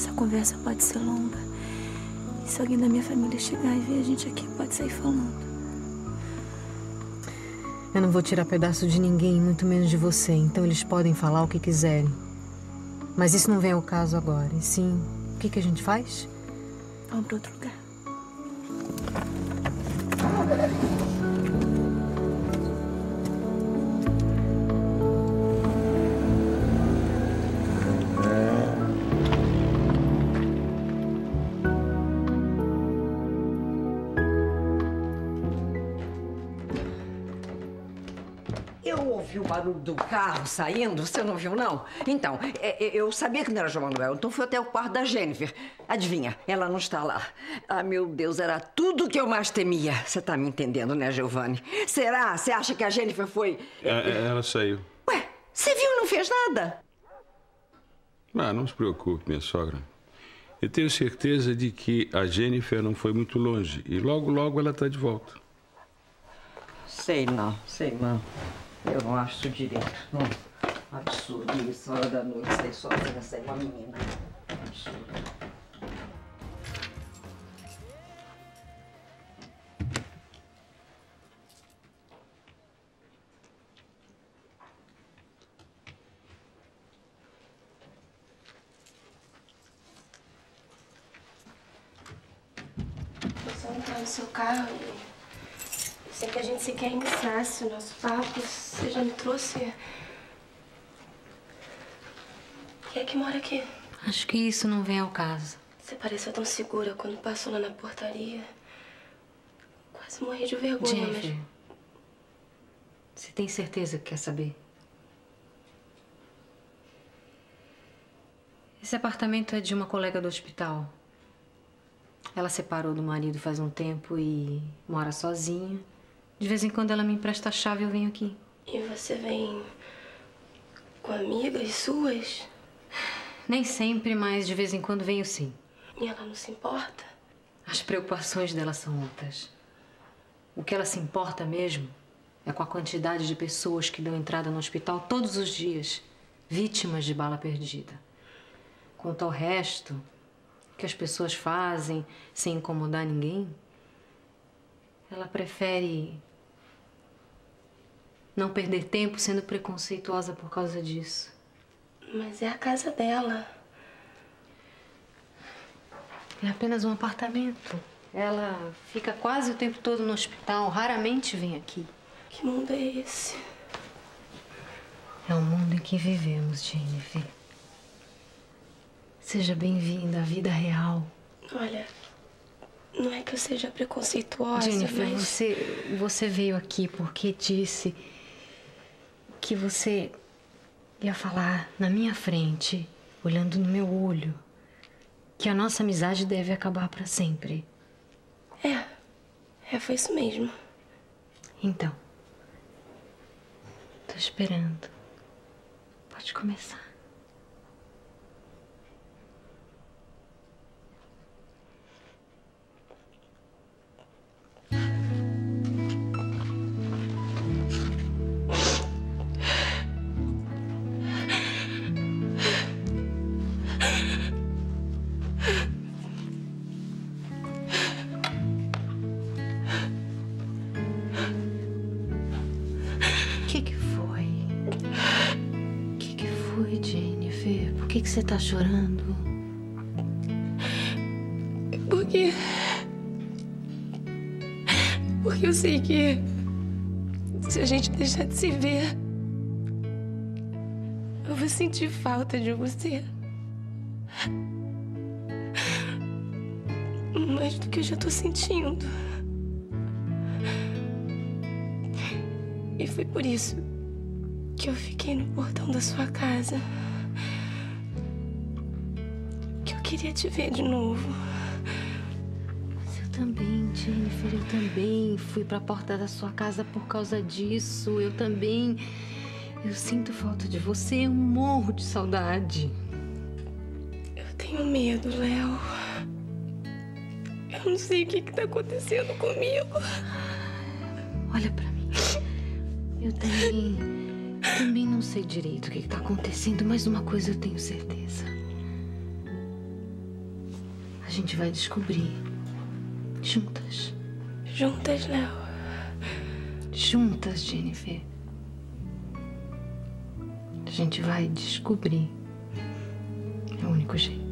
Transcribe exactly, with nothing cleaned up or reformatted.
Essa conversa pode ser longa. E se alguém da minha família chegar e ver a gente aqui, pode sair falando. Eu não vou tirar pedaço de ninguém, muito menos de você. Então eles podem falar o que quiserem. Mas isso não vem ao caso agora. E sim, o que, que a gente faz? Vamos para outro lugar. Eu ouvi o barulho do carro saindo, você não viu, não? Então, é, é, eu sabia que não era João Manuel, então fui até o quarto da Jennifer. Adivinha, ela não está lá. Ah, meu Deus, era tudo que eu mais temia. Você tá me entendendo, né, Giovanni? Será? Você acha que a Jennifer foi... É, ela saiu. Ué, você viu e não fez nada? Ah, não se preocupe, minha sogra. Eu tenho certeza de que a Jennifer não foi muito longe. E logo, logo ela está de volta. Sei não, sei não. Eu não acho isso direito. Não. Absurdo isso, hora da noite, sair sozinha, sair uma menina. Absurdo. Você entrar no seu carro e... Sem que a gente sequer iniciasse o nosso papo, você já me trouxe... Quem é que mora aqui? Acho que isso não vem ao caso. Você pareceu tão segura quando passou lá na portaria. Quase morri de vergonha, Jennifer, mas... você tem certeza que quer saber? Esse apartamento é de uma colega do hospital. Ela separou do marido faz um tempo e mora sozinha. De vez em quando ela me empresta a chave e eu venho aqui. E você vem com amigas suas? Nem sempre, mas de vez em quando venho sim. E ela não se importa? As preocupações dela são outras. O que ela se importa mesmo é com a quantidade de pessoas que dão entrada no hospital todos os dias, vítimas de bala perdida. Quanto ao resto, que as pessoas fazem sem incomodar ninguém, ela prefere não perder tempo sendo preconceituosa por causa disso. Mas é a casa dela. É apenas um apartamento. Ela fica quase o tempo todo no hospital, raramente vem aqui. Que mundo é esse? É o mundo em que vivemos, Jennifer. Seja bem-vinda à vida real. Olha, não é que eu seja preconceituosa, Jennifer, mas... você, você veio aqui porque disse que você ia falar na minha frente, olhando no meu olho, que a nossa amizade deve acabar para sempre. É, é, foi isso mesmo. Então, tô esperando. Pode começar. Por que que você tá chorando? Porque... Porque eu sei que... se a gente deixar de se ver... eu vou sentir falta de você. Mais do que eu já tô sentindo. E foi por isso que eu fiquei no portão da sua casa. Eu queria te ver de novo. Mas eu também, Jennifer, eu também fui pra porta da sua casa por causa disso. Eu também... Eu sinto falta de você, eu morro de saudade. Eu tenho medo, Léo. Eu não sei o que que tá acontecendo comigo. Olha pra mim. Eu também... Também não sei direito o que que tá acontecendo, mas uma coisa eu tenho certeza. gente vai descobrir. Juntas. Juntas, Léo. Juntas, Jennifer. A gente vai descobrir. É o único jeito.